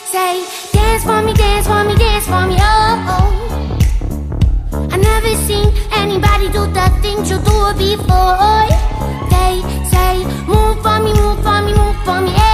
say, dance for me, dance for me, dance for me, oh, oh. I never seen anybody do the things you do before. They say, move for me, move for me, move for me,